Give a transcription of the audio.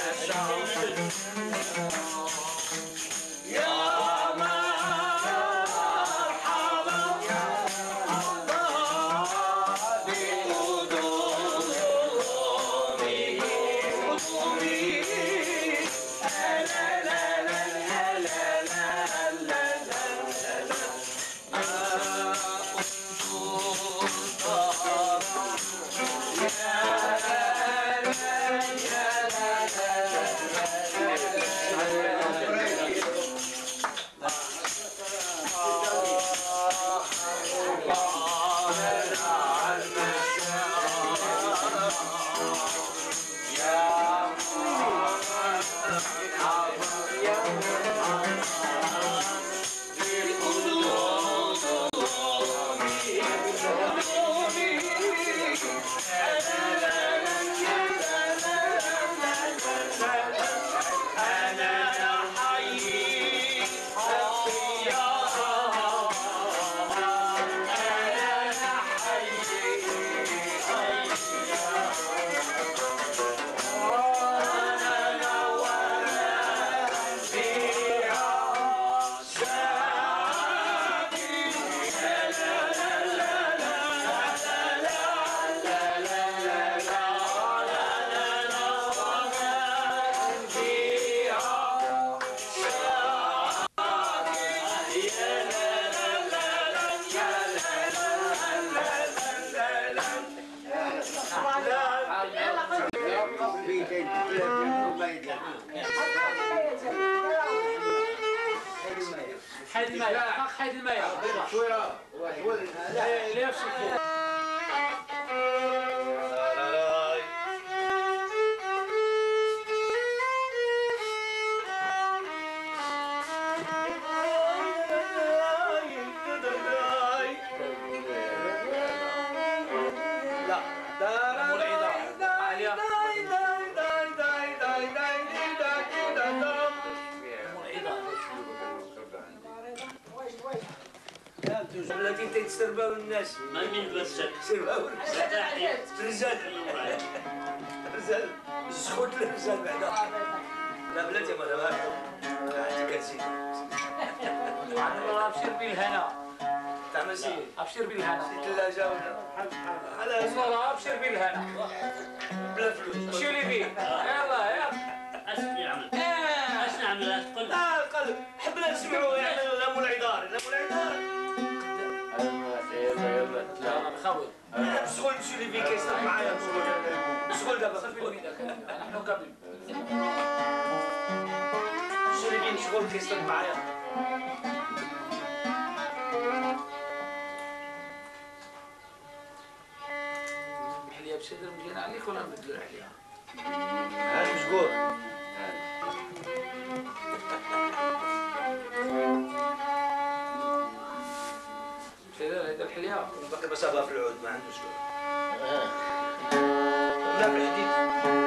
حيد الماء حيد الماء شويه ليش التي تتسربوا الناس ما يلبسك سربوا رزال رزال السخوت الرزال بعدا لا بلاتي ما دابا عاد كنسيت ابشر بالهنا تاع مسير ابشر بالهنا ثلاجه ولا على والله ابشر بالهنا بلا فلوس شو اللي فيه يلا يلا اش يعمل اش نعمل تقول القلب حبنا نسمعوا يعمل لام العذار لام العذار يلا بخوي مسخول شو اللي فيه كيصرف معايا مسخول دابا نحن قبل شو اللي فيه مشغول كيصرف معايا الحليه بشدر مزيان عليك ولا نبدلو الحليه هاني مشغول هذا الحليه باقي بس في العود ما عندوش لا بالحديد